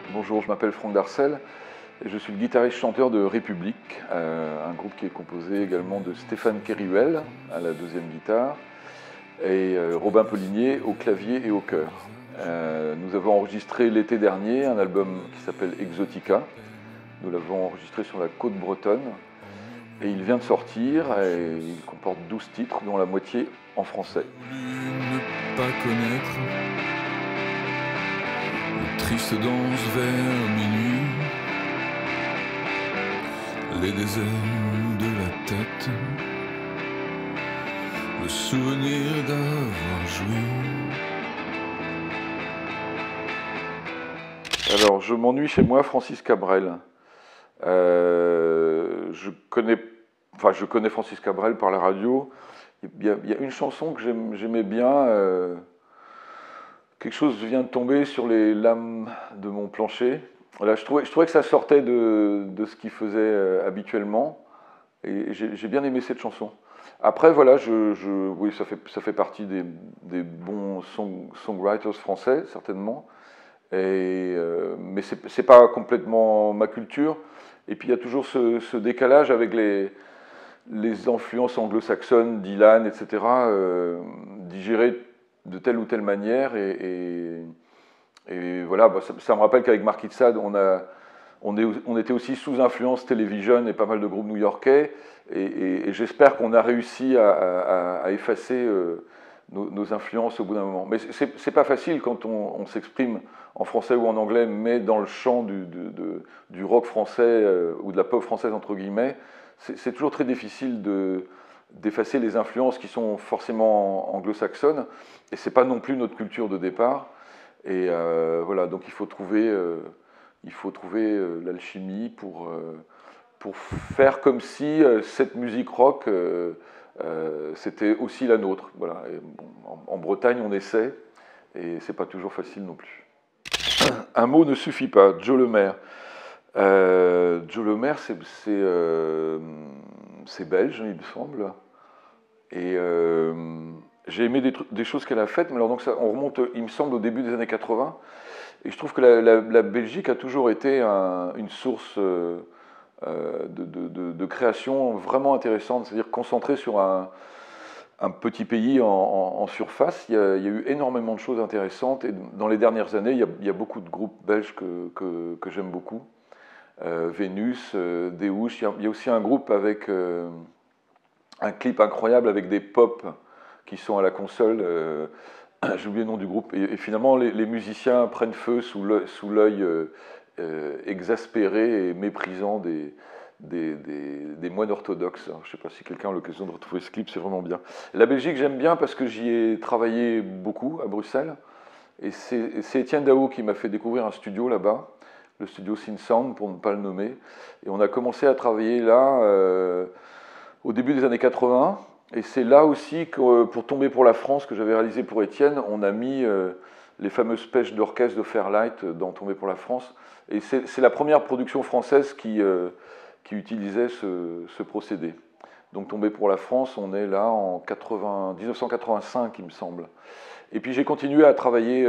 Bonjour, je m'appelle Franck Darcel et je suis le guitariste-chanteur de République, un groupe qui est composé également de Stéphane Keruel à la deuxième guitare et Robin Poligné au clavier et au chœur. Nous avons enregistré l'été dernier un album qui s'appelle Exotica. Nous l'avons enregistré sur la côte bretonne et il vient de sortir et il comporte 12 titres dont la moitié en français. Ne pas connaître une triste danse vers minuit, les déserts de la tête, le souvenir d'avoir joui. Alors, je m'ennuie chez moi, Francis Cabrel. Je connais Francis Cabrel par la radio. Il y a une chanson que j'aimais bien. Quelque chose vient de tomber sur les lames de mon plancher. Là, je trouvais que ça sortait de ce qu'il faisait habituellement. Et j'ai bien aimé cette chanson. Après, voilà, oui, ça fait partie des bons songwriters français, certainement. Mais c'est pas complètement ma culture. Et puis il y a toujours ce décalage avec les influences anglo-saxonnes, Dylan, etc., digérées de telle ou telle manière. Et voilà, bah, ça me rappelle qu'avec Marquis de Sade, on était aussi sous influence télévision et pas mal de groupes new-yorkais. Et j'espère qu'on a réussi à effacer nos influences au bout d'un moment. Mais c'est pas facile quand on s'exprime en français ou en anglais, mais dans le champ du rock français ou de la pop française, entre guillemets. C'est toujours très difficile d'effacer les influences qui sont forcément anglo-saxonnes. Et c'est pas non plus notre culture de départ. Et voilà, donc il faut trouver l'alchimie pour faire comme si cette musique rock c'était aussi la nôtre. Voilà. Et bon, en Bretagne, on essaie, et c'est pas toujours facile non plus. Un mot ne suffit pas. Joe Lemaire. Joe Lemaire, c'est belge, il me semble. Et j'ai aimé des choses qu'elle a faites, mais alors donc on remonte, il me semble, au début des années 80. Et je trouve que la Belgique a toujours été une source de création vraiment intéressante, c'est-à-dire concentrée sur un petit pays en surface. Il y a eu énormément de choses intéressantes et dans les dernières années, il y a beaucoup de groupes belges que j'aime beaucoup. Vénus, Deus, il y a aussi un groupe avec un clip incroyable avec des pop qui sont à la console. J'ai oublié le nom du groupe. Et finalement, les musiciens prennent feu sous l'œil exaspéré et méprisant des moines orthodoxes. Alors, je ne sais pas si quelqu'un a l'occasion de retrouver ce clip, c'est vraiment bien. La Belgique, j'aime bien parce que j'y ai travaillé beaucoup à Bruxelles. Et c'est Étienne Dao qui m'a fait découvrir un studio là-bas, le studio Synsound, pour ne pas le nommer. Et on a commencé à travailler là au début des années 80. Et c'est là aussi que, pour Tomber pour la France, que j'avais réalisé pour Étienne, on a mis les fameuses pêches d'orchestre de Fairlight dans Tomber pour la France. Et c'est la première production française qui utilisait ce procédé. Donc Tomber pour la France, on est là en 1985, il me semble. Et puis j'ai continué à travailler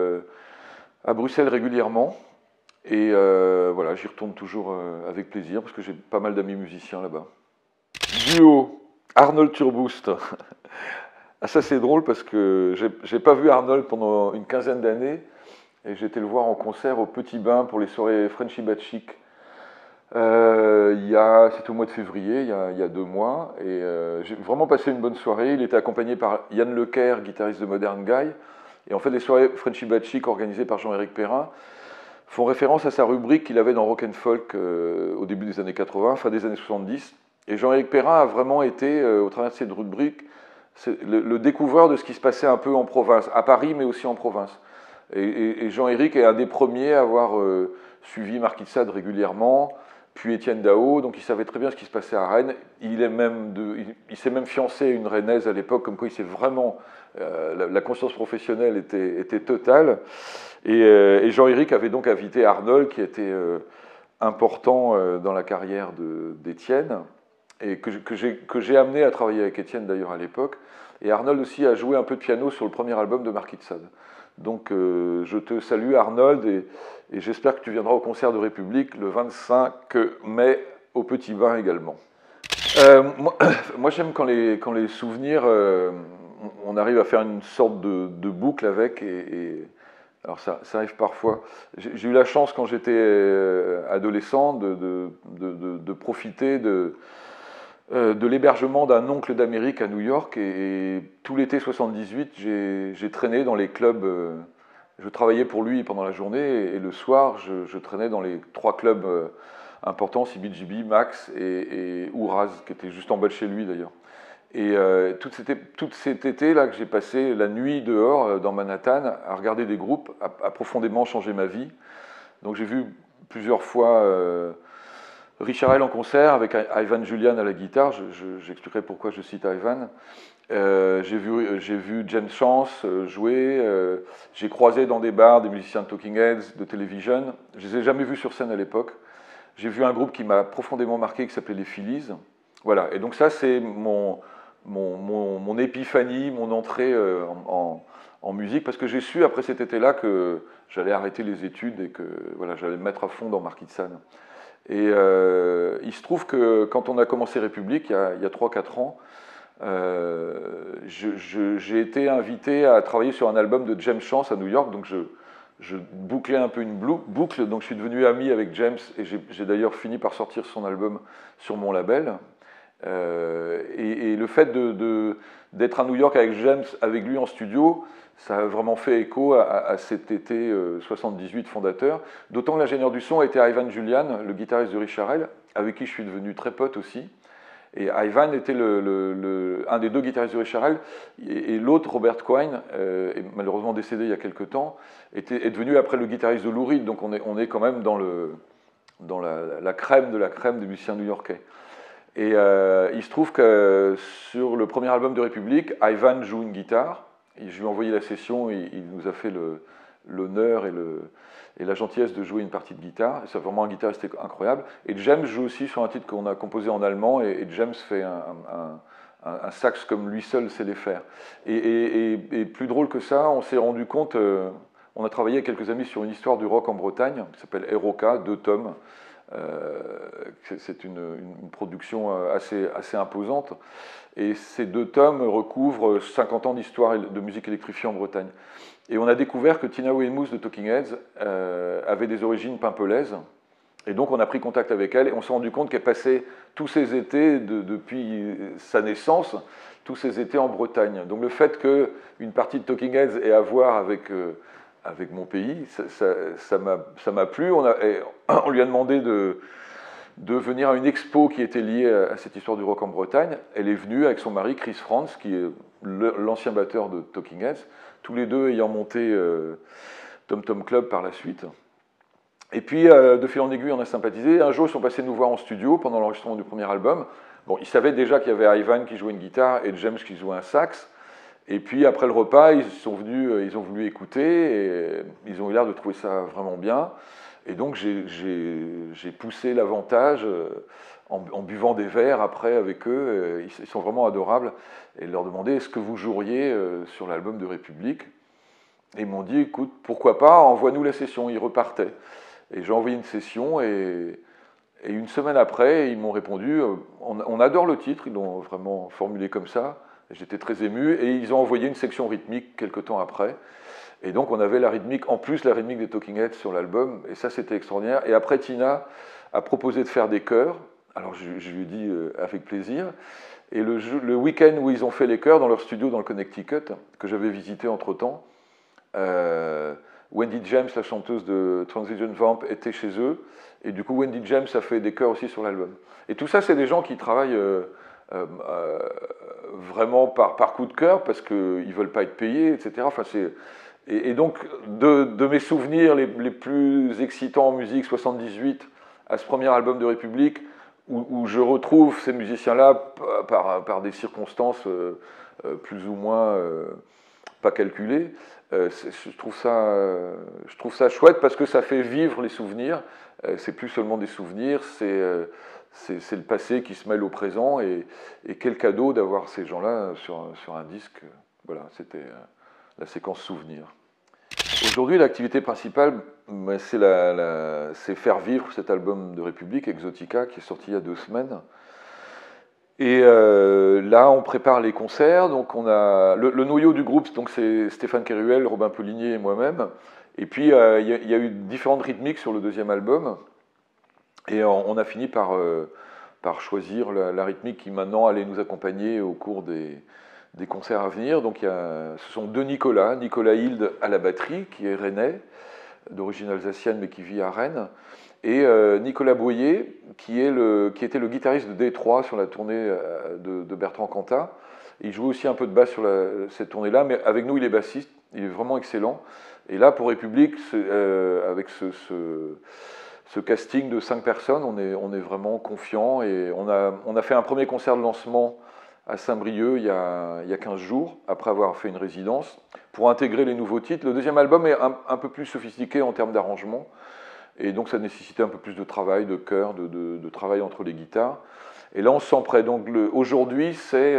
à Bruxelles régulièrement. Et voilà, j'y retourne toujours avec plaisir, parce que j'ai pas mal d'amis musiciens là-bas. Duo, Arnold Turboost. Ah, ça c'est drôle parce que j'ai pas vu Arnold pendant une quinzaine d'années et j'ai été le voir en concert au Petit Bain pour les soirées Frenchy Bad Chic. C'était au mois de février, il y a 2 mois, et j'ai vraiment passé une bonne soirée. Il était accompagné par Yann Lecaire, guitariste de Modern Guy. Et en fait, les soirées Frenchy Bad Chic organisées par Jean-Éric Perrin font référence à sa rubrique qu'il avait dans Rock and Folk au début des années 80, fin des années 70. Et Jean-Éric Perrin a vraiment été, au travers de cette rubrique, le découvreur de ce qui se passait un peu en province, à Paris, mais aussi en province. Et Jean-Éric est un des premiers à avoir suivi Marquis de Sade régulièrement, puis Étienne Dao, donc il savait très bien ce qui se passait à Rennes. Il s'est même fiancé à une Rennaise à l'époque, comme quoi il s'est vraiment... la conscience professionnelle était totale. Et Jean-Éric avait donc invité Arnold, qui était important dans la carrière d'Étienne, et que j'ai amené à travailler avec Étienne d'ailleurs à l'époque. Et Arnold aussi a joué un peu de piano sur le premier album de Marquis de Sade. Donc je te salue Arnold et j'espère que tu viendras au concert de République le 25 mai au Petit Bain également. Moi j'aime quand les souvenirs, on arrive à faire une sorte de boucle avec, alors ça arrive parfois. J'ai eu la chance quand j'étais adolescent de profiter de l'hébergement d'un oncle d'Amérique à New York, et tout l'été 78, j'ai traîné dans les clubs. Je travaillais pour lui pendant la journée, et le soir, je traînais dans les 3 clubs importants, CBGB, Max et Ouraz, qui était juste en bas de chez lui d'ailleurs. Et tout cet été-là que j'ai passé la nuit dehors dans Manhattan à regarder des groupes a profondément changé ma vie. Donc j'ai vu plusieurs fois Richard Hell en concert avec Ivan Julian à la guitare. J'expliquerai pourquoi je cite Ivan. J'ai vu James Chance jouer. J'ai croisé dans des bars des musiciens de Talking Heads, de Television. Je les ai jamais vus sur scène à l'époque. J'ai vu un groupe qui m'a profondément marqué qui s'appelait les Phillies. Voilà. Et donc ça, c'est mon épiphanie, mon entrée en musique, parce que j'ai su après cet été-là que j'allais arrêter les études et que voilà, j'allais me mettre à fond dans Marquis de Sade. Et il se trouve que quand on a commencé République, il y a 3-4 ans, j'ai été invité à travailler sur un album de James Chance à New York, donc je bouclais un peu une boucle, donc je suis devenu ami avec James, et j'ai d'ailleurs fini par sortir son album sur mon label. Et le fait d'être à New York avec James, avec lui en studio, ça a vraiment fait écho à cet été 78 fondateur. D'autant que l'ingénieur du son était Ivan Julian, le guitariste de Richard Hell, avec qui je suis devenu très pote aussi. Et Ivan était un des 2 guitaristes de Richard Hell, et l'autre, Robert Quine, malheureusement décédé il y a quelques temps, est devenu après le guitariste de Lou Reed. Donc on est quand même dans la crème de la crème des musiciens new-yorkais. Et il se trouve que sur le premier album de République, Ivan joue une guitare. Je lui ai envoyé la session, et il nous a fait l'honneur et la gentillesse de jouer une partie de guitare. C'est vraiment un guitariste incroyable. Et James joue aussi sur un titre qu'on a composé en allemand, et James fait un sax comme lui seul sait les faire. Et plus drôle que ça, on s'est rendu compte, on a travaillé avec quelques amis sur une histoire du rock en Bretagne, qui s'appelle Eroka, 2 tomes. C'est une production assez imposante, et ces 2 tomes recouvrent 50 ans d'histoire de musique électrifiée en Bretagne. Et on a découvert que Tina Weymouth de Talking Heads avait des origines pimpolaises, et donc on a pris contact avec elle, et on s'est rendu compte qu'elle passait tous ses étés, depuis sa naissance, tous ses étés en Bretagne. Donc le fait qu'une partie de Talking Heads ait à voir avec mon pays, ça m'a plu. On lui a demandé de venir à une expo qui était liée à cette histoire du rock en Bretagne. Elle est venue avec son mari, Chris Franz, qui est l'ancien batteur de Talking Heads, tous les 2 ayant monté Tom Tom Club par la suite. Et puis, de fil en aiguille, on a sympathisé. Un jour, ils sont passés nous voir en studio pendant l'enregistrement du premier album. Bon, ils savaient déjà qu'il y avait Ivan qui jouait une guitare et James qui jouait un sax. Et puis après le repas, ils ont voulu écouter, et ils ont eu l'air de trouver ça vraiment bien. Et donc j'ai poussé l'avantage en buvant des verres après avec eux. Ils sont vraiment adorables. Et leur demander est-ce que vous joueriez sur l'album de République. Et ils m'ont dit écoute, pourquoi pas, envoie-nous la session. Ils repartaient. Et j'ai envoyé une session, et une semaine après, ils m'ont répondu on adore le titre, ils l'ont vraiment formulé comme ça. J'étais très ému, et ils ont envoyé une section rythmique quelques temps après. Et donc on avait la rythmique, en plus la rythmique des Talking Heads sur l'album, et ça c'était extraordinaire. Et après Tina a proposé de faire des chœurs, alors je lui ai dit avec plaisir. Et le week-end où ils ont fait les chœurs dans leur studio dans le Connecticut, que j'avais visité entre-temps, Wendy James, la chanteuse de Transition Vamp, était chez eux, et du coup Wendy James a fait des chœurs aussi sur l'album. Et tout ça, c'est des gens qui travaillent vraiment par coup de cœur, parce qu'ils ne veulent pas être payés, etc. Enfin, et donc, de mes souvenirs les plus excitants en musique, 78, à ce premier album de République, où je retrouve ces musiciens-là par des circonstances plus ou moins pas calculées, je trouve ça chouette, parce que ça fait vivre les souvenirs. C'est plus seulement des souvenirs, c'est le passé qui se mêle au présent, et quel cadeau d'avoir ces gens-là sur un disque. Voilà, c'était la séquence souvenir. Aujourd'hui, l'activité principale, c'est faire vivre cet album de République, Exotica, qui est sorti il y a 2 semaines. Et là, on prépare les concerts. Donc, on a le noyau du groupe, donc c'est Stéphane Keruel, Robin Poligné et moi-même. Et puis, il y a eu différentes rythmiques sur le 2e album. Et on a fini par choisir la rythmique qui maintenant allait nous accompagner au cours des concerts à venir. Donc ce sont 2 Nicolas Hilde à la batterie, qui est rennais, d'origine alsacienne mais qui vit à Rennes, et Nicolas Boyer, qui était le guitariste de D3 sur la tournée de Bertrand Cantat. Il joue aussi un peu de basse sur cette tournée-là, mais avec nous il est bassiste, il est vraiment excellent. Et là pour République, avec ce casting de 5 personnes, on est vraiment confiant, et on a fait un premier concert de lancement à Saint-Brieuc il y a 15 jours, après avoir fait une résidence, pour intégrer les nouveaux titres. Le 2e album est un peu plus sophistiqué en termes d'arrangement, et donc ça nécessitait un peu plus de travail, de chœur, de travail entre les guitares. Et là on se sent prêt. Donc aujourd'hui c'est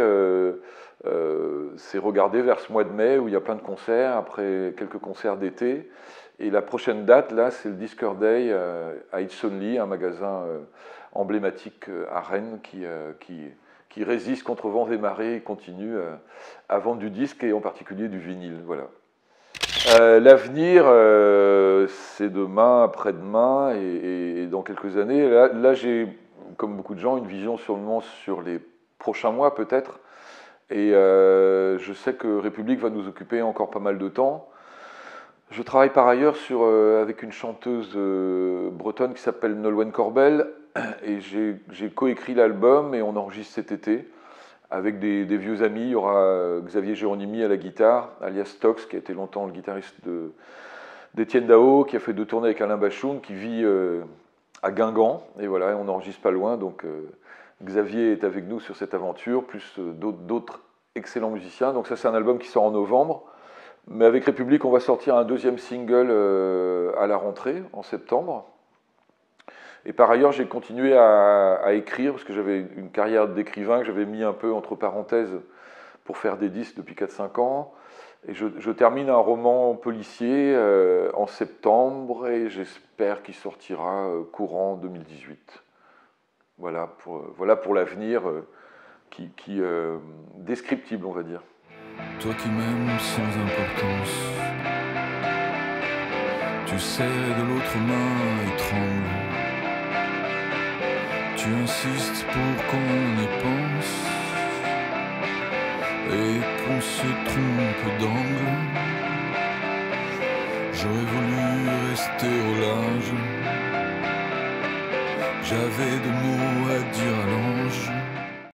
regarder vers ce mois de mai où il y a plein de concerts, après quelques concerts d'été. Et la prochaine date, là, c'est le Discord Day à It's Only, un magasin emblématique à Rennes qui résiste contre vents et marées et continue à vendre du disque, et en particulier du vinyle. Voilà. L'avenir, c'est demain, après-demain et dans quelques années. Là j'ai, comme beaucoup de gens, une vision seulement sur les prochains mois peut-être. Et je sais que République va nous occuper encore pas mal de temps. Je travaille par ailleurs avec une chanteuse bretonne qui s'appelle Nolwenn Corbel, et j'ai coécrit l'album, et on enregistre cet été avec des vieux amis. Il y aura Xavier Géronimi à la guitare, alias Tox, qui a été longtemps le guitariste d'Étienne Dao, qui a fait 2 tournées avec Alain Bachoun, qui vit à Guingamp, et voilà, on n'enregistre pas loin, donc Xavier est avec nous sur cette aventure, plus d'autres excellents musiciens. Donc ça, c'est un album qui sort en novembre. Mais avec République, on va sortir un 2e single à la rentrée, en septembre. Et par ailleurs, j'ai continué à écrire, parce que j'avais une carrière d'écrivain que j'avais mis un peu entre parenthèses pour faire des disques depuis 4-5 ans. Et je termine un roman policier en septembre, et j'espère qu'il sortira courant 2018. Voilà pour l'avenir qui descriptible, on va dire. Toi qui m'aimes sans importance, tu serres de l'autre main étrangle. Tu insistes pour qu'on y pense et qu'on se trompe d'angle. J'aurais voulu rester au large, j'avais des mots à dire à l'ange.